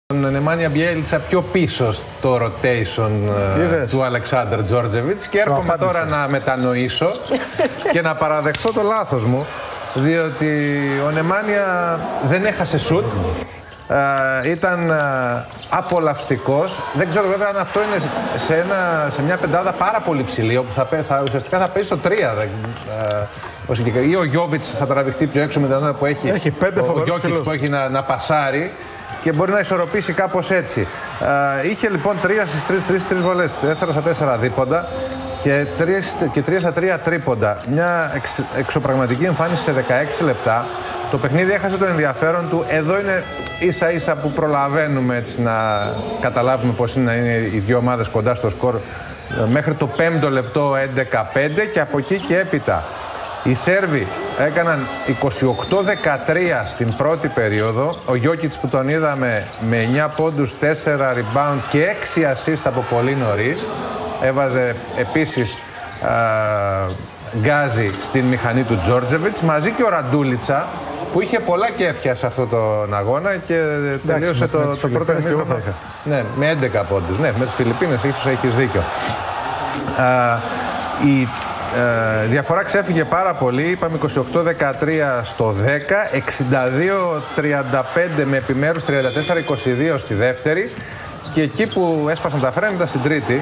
τον Νεμάνια Μπιέλτσα πιο πίσω στο rotation του Αλεξάνδρ Τζόρτζεβιτς και έρχομαι τώρα να μετανοήσω και να παραδεχθώ το λάθος μου, διότι ο Νεμάνια δεν έχασε σουτ, ήταν απολαυστικός. Δεν ξέρω βέβαια αν αυτό είναι σε μια πεντάδα πάρα πολύ ψηλή, όπου ουσιαστικά θα παίζει στο 3. Ή ο Γιόβιτς θα τραβηχτεί πιο έξω με την που έχει 5 ο Γιόκιτς που έχει να πασάρει και μπορεί να ισορροπήσει κάπως έτσι. Είχε λοιπόν 3 στις 3 βολές, 4 στα 4 δίποντα και 3 στα 3 τρίποντα. Μια εξωπραγματική εμφάνιση σε 16 λεπτά. Το παιχνίδι έχασε το ενδιαφέρον του. Εδώ είναι ίσα ίσα που προλαβαίνουμε έτσι να καταλάβουμε πώς είναι να είναι οι δύο ομάδες κοντά στο σκορ μέχρι το 5ο λεπτό 11-5 και από εκεί και έπειτα. Οι Σέρβοι έκαναν 28-13 στην πρώτη περίοδο. Ο Γιόκιτς που τον είδαμε με 9 πόντους, 4 rebound και 6 assist από πολύ νωρίς. Έβαζε επίσης γκάζι στην μηχανή του Τζόρτζεβιτς, μαζί και ο Ραντούλιτσα που είχε πολλά κέφια σε αυτόν τον αγώνα και τελείωσε το πρώτο ημίχρονο. Ναι, με 11 πόντους. Ναι, με τις Φιλιππίνες έχεις δίκιο. Η διαφορά ξέφυγε πάρα πολύ. Είπαμε 28-13 στο 10, 62-35 με επιμέρους 34-22 στη δεύτερη και εκεί που έσπασαν τα φρένα ήταν στην τρίτη,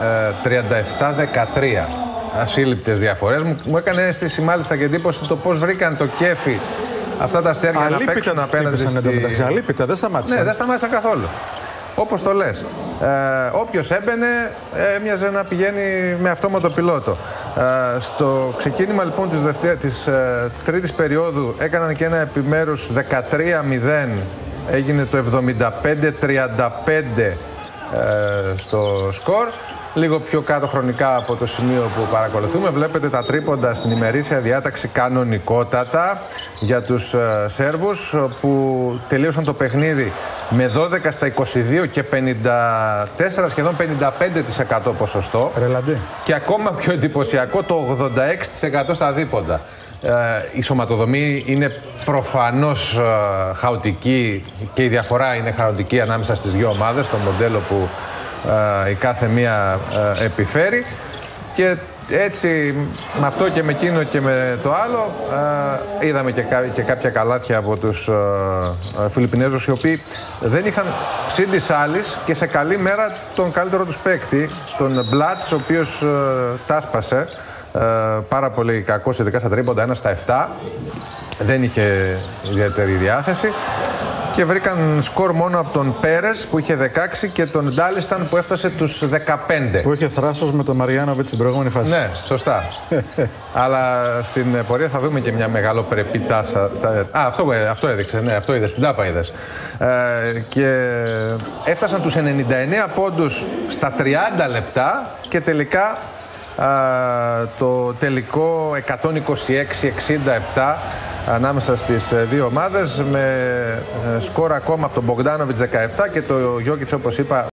37-13. Ασύλληπτες διαφορές. Μου έκανε αίσθηση μάλιστα και εντύπωση το πώς βρήκαν το κέφι αυτά τα αστέρια να παίξουν απέναντι Αλίπητα, δεν σταμάτησαν. Ναι, δεν σταμάτησαν καθόλου. Όπως το λες. Όποιος έμπαινε έμοιαζε να πηγαίνει με αυτόματο πιλότο. Στο ξεκίνημα λοιπόν της τρίτης περίοδου έκαναν και ένα επιμέρους 13-0. Έγινε το 75-35 στο σκορ. Λίγο πιο κάτω χρονικά από το σημείο που παρακολουθούμε. Βλέπετε τα τρίποντα στην ημερήσια διάταξη κανονικότατα για τους Σέρβους που τελείωσαν το παιχνίδι με 12 στα 22 και 54 σχεδόν 55% ποσοστό. Ρελαντή. Και ακόμα πιο εντυπωσιακό το 86% στα δίποντα. Η σωματοδομή είναι προφανώς χαοτική και η διαφορά είναι χαοτική ανάμεσα στις δύο ομάδες, το μοντέλο που η κάθε μία επιφέρει και έτσι με αυτό και με εκείνο και με το άλλο είδαμε και κάποια καλάθια από τους Φιλιππινέζους οι οποίοι δεν είχαν συν της άλλης και σε καλή μέρα τον καλύτερο τους παίκτη, τον Μπλατς, ο οποίος τάσπασε πάρα πολύ κακός ειδικά στα τρίποντα, 1 στα 7, δεν είχε ιδιαίτερη διάθεση. Και βρήκαν σκορ μόνο από τον Πέρες που είχε 16 και τον Ντάλισταν που έφτασε τους 15. Που είχε θράσος με τον Μαριάνοβιτς στην προηγούμενη φάση. Ναι, σωστά. Αλλά στην πορεία θα δούμε και μια μεγαλοπρεπή τάσα. Αυτό έδειξε, ναι, αυτό είδες, την τάπα είδες. Και έφτασαν τους 99 πόντους στα 30 λεπτά και τελικά το τελικό 126-67 ανάμεσα στις δύο ομάδες με σκορ ακόμα από τον Μπογκντάνοβιτς 17 και το Γιόκιτς όπως είπα